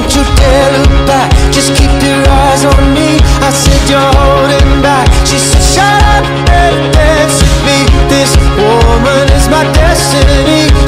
don't you dare look back, just keep your eyes on me. I said you're holding back. She said shut up and dance with me. This woman is my destiny.